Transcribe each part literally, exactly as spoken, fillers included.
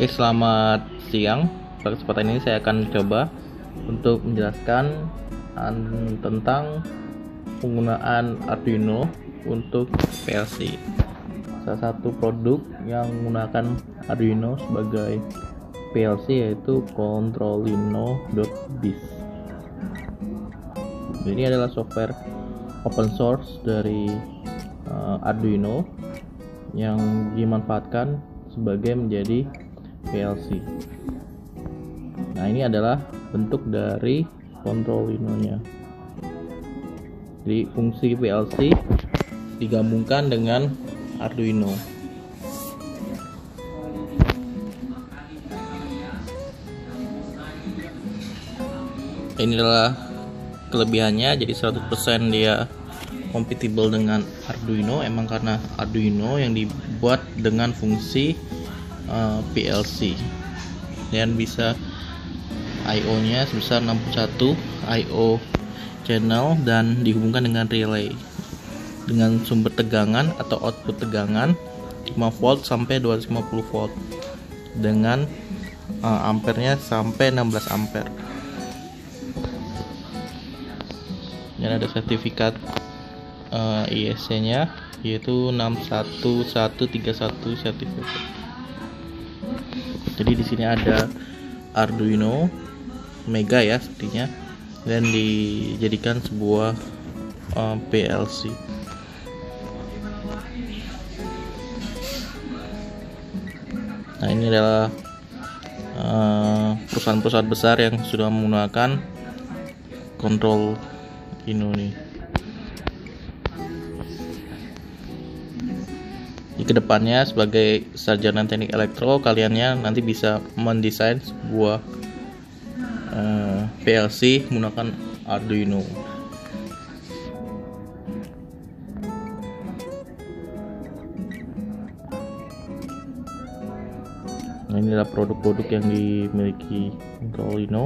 Oke, selamat siang. Pada kesempatan ini saya akan coba untuk menjelaskan an- tentang penggunaan Arduino untuk P L C. Salah satu produk yang menggunakan Arduino sebagai P L C yaitu Controlino.biz. Ini adalah software open source dari uh, Arduino yang dimanfaatkan sebagai menjadi P L C. Nah, ini adalah bentuk dari Controlino-nya. Jadi fungsi P L C digabungkan dengan Arduino. Ini adalah kelebihannya, jadi seratus persen dia compatible dengan Arduino, emang karena Arduino yang dibuat dengan fungsi uh, P L C dan bisa I O nya sebesar enam puluh satu I O channel dan dihubungkan dengan relay dengan sumber tegangan atau output tegangan lima volt sampai dua ratus lima puluh volt dengan uh, ampernya sampai enam belas ampere. Dan ada sertifikat uh, I S C nya yaitu enam satu satu tiga satu sertifikat. Jadi di sini ada Arduino Mega ya sepertinya, dan dijadikan sebuah uh, P L C. Nah, ini adalah uh, perusahaan-perusahaan besar yang sudah menggunakan kontrol ini. Di kedepannya sebagai sarjana teknik elektro, kaliannya nanti bisa mendesain sebuah uh, P L C menggunakan Arduino. Nah, ini adalah produk-produk yang dimiliki Controlino.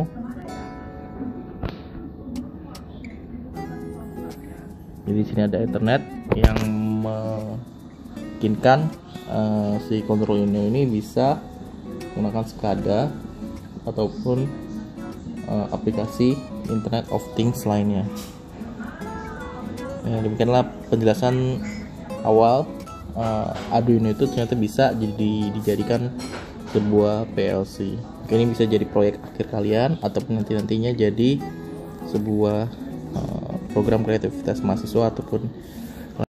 Jadi di sini ada Ethernet yang memungkinkan uh, si Controlino ini bisa menggunakan SCADA ataupun uh, aplikasi Internet of Things lainnya. Nah, demikianlah penjelasan awal uh, Arduino itu ternyata bisa jadi dijadikan sebuah P L C. Ini bisa jadi proyek akhir kalian ataupun nanti-nantinya jadi sebuah uh, program kreativitas mahasiswa ataupun